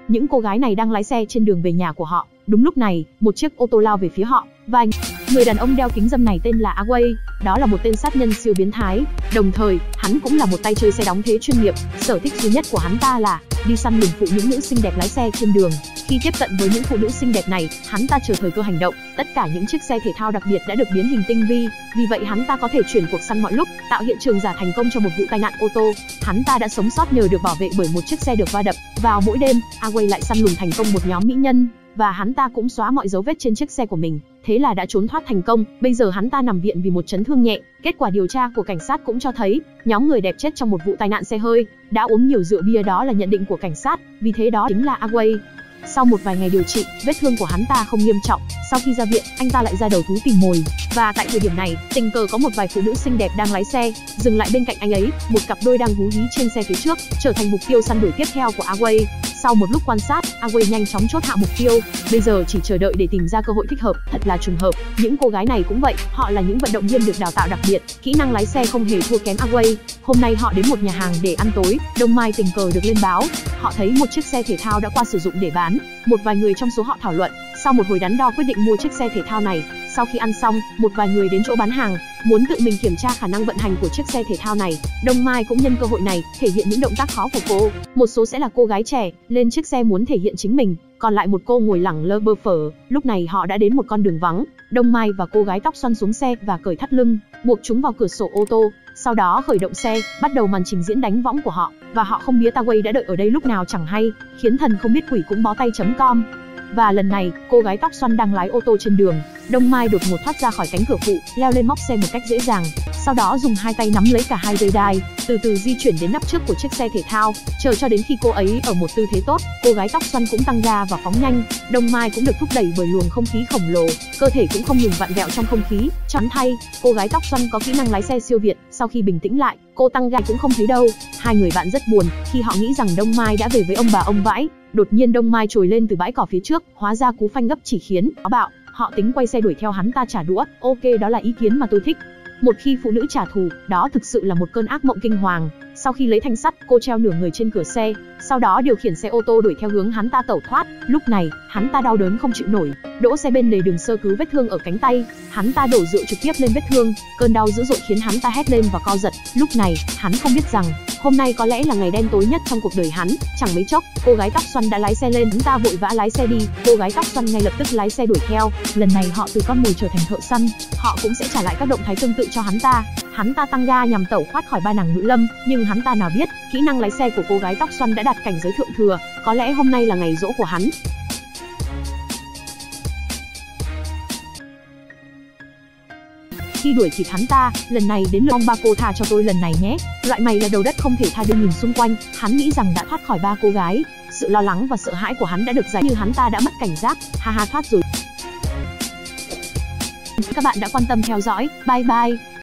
những cô gái này đang lái xe trên đường về nhà của họ. Đúng lúc này, một chiếc ô tô lao về phía họ, và người đàn ông đeo kính râm này tên là Away, đó là một tên sát nhân siêu biến thái. Đồng thời, hắn cũng là một tay chơi xe đóng thế chuyên nghiệp. Sở thích duy nhất của hắn ta là đi săn lùng phụ những nữ xinh đẹp lái xe trên đường. Khi tiếp cận với những phụ nữ xinh đẹp này, hắn ta chờ thời cơ hành động. Tất cả những chiếc xe thể thao đặc biệt đã được biến hình tinh vi, vì vậy hắn ta có thể chuyển cuộc săn mọi lúc, tạo hiện trường giả thành công cho một vụ tai nạn ô tô. Hắn ta đã sống sót nhờ được bảo vệ bởi một chiếc xe được va đập. Vào mỗi đêm, Away lại săn lùng thành công một nhóm mỹ nhân, và hắn ta cũng xóa mọi dấu vết trên chiếc xe của mình. Thế là đã trốn thoát thành công. Bây giờ hắn ta nằm viện vì một chấn thương nhẹ. Kết quả điều tra của cảnh sát cũng cho thấy, nhóm người đẹp chết trong một vụ tai nạn xe hơi đã uống nhiều rượu bia, đó là nhận định của cảnh sát. Vì thế đó chính là Away. Sau một vài ngày điều trị, vết thương của hắn ta không nghiêm trọng. Sau khi ra viện, anh ta lại ra đầu thú tìm mồi. Và tại thời điểm này, tình cờ có một vài phụ nữ xinh đẹp đang lái xe dừng lại bên cạnh anh ấy. Một cặp đôi đang hú hí trên xe phía trước, trở thành mục tiêu săn đuổi tiếp theo của Away. Sau một lúc quan sát, Away nhanh chóng chốt hạ mục tiêu. Bây giờ chỉ chờ đợi để tìm ra cơ hội thích hợp. Thật là trùng hợp, những cô gái này cũng vậy. Họ là những vận động viên được đào tạo đặc biệt, kỹ năng lái xe không hề thua kém Away. Hôm nay họ đến một nhà hàng để ăn tối. Đông Mai tình cờ được lên báo. Họ thấy một chiếc xe thể thao đã qua sử dụng để bán. Một vài người trong số họ thảo luận. Sau một hồi đắn đo quyết định mua chiếc xe thể thao này. Sau khi ăn xong, một vài người đến chỗ bán hàng, muốn tự mình kiểm tra khả năng vận hành của chiếc xe thể thao này. Đông Mai cũng nhân cơ hội này, thể hiện những động tác khó của cô. Một số sẽ là cô gái trẻ, lên chiếc xe muốn thể hiện chính mình. Còn lại một cô ngồi lẳng lơ bơ phờ. Lúc này họ đã đến một con đường vắng. Đông Mai và cô gái tóc xoăn xuống xe và cởi thắt lưng, buộc chúng vào cửa sổ ô tô. Sau đó khởi động xe, bắt đầu màn trình diễn đánh võng của họ. Và họ không biết Away đã đợi ở đây lúc nào chẳng hay, khiến thần không biết quỷ cũng bó tay.com. Và lần này, cô gái tóc xoăn đang lái ô tô trên đường. Đông Mai đột ngột thoát ra khỏi cánh cửa phụ, leo lên móc xe một cách dễ dàng. Sau đó dùng hai tay nắm lấy cả hai dây đai, từ từ di chuyển đến nắp trước của chiếc xe thể thao, chờ cho đến khi cô ấy ở một tư thế tốt, cô gái tóc xoăn cũng tăng ga và phóng nhanh. Đông Mai cũng được thúc đẩy bởi luồng không khí khổng lồ, cơ thể cũng không ngừng vặn vẹo trong không khí. Choáng thay, cô gái tóc xoăn có kỹ năng lái xe siêu việt. Sau khi bình tĩnh lại, cô tăng ga cũng không thấy đâu. Hai người bạn rất buồn khi họ nghĩ rằng Đông Mai đã về với ông bà ông vãi. Đột nhiên Đông Mai trồi lên từ bãi cỏ phía trước, hóa ra cú phanh gấp chỉ khiến táo bạo. Họ tính quay xe đuổi theo hắn ta trả đũa. Ok, đó là ý kiến mà tôi thích. Một khi phụ nữ trả thù, đó thực sự là một cơn ác mộng kinh hoàng. Sau khi lấy thanh sắt, cô treo nửa người trên cửa xe, sau đó điều khiển xe ô tô đuổi theo hướng hắn ta tẩu thoát. Lúc này, hắn ta đau đớn không chịu nổi, đỗ xe bên lề đường sơ cứu vết thương ở cánh tay. Hắn ta đổ rượu trực tiếp lên vết thương, cơn đau dữ dội khiến hắn ta hét lên và co giật. Lúc này, hắn không biết rằng hôm nay có lẽ là ngày đen tối nhất trong cuộc đời hắn. Chẳng mấy chốc, cô gái tóc xoăn đã lái xe lên, hắn ta vội vã lái xe đi. Cô gái tóc xoăn ngay lập tức lái xe đuổi theo. Lần này họ từ con mồi trở thành thợ săn, họ cũng sẽ trả lại các động thái tương tự cho hắn ta. Hắn ta tăng ga nhằm tẩu thoát khỏi ba nàng nữ lâm, nhưng hắn ta nào biết, kỹ năng lái xe của cô gái tóc xoăn đã đạt cảnh giới thượng thừa. Có lẽ hôm nay là ngày giỗ của hắn. Khi đuổi kịp hắn ta, lần này đến lượt ba cô tha cho tôi lần này nhé. Loại mày là đầu đất không thể tha. Đưa nhìn xung quanh, hắn nghĩ rằng đã thoát khỏi ba cô gái. Sự lo lắng và sợ hãi của hắn đã được giải, như hắn ta đã mất cảnh giác. Ha ha, thoát rồi. Các bạn đã quan tâm theo dõi. Bye bye.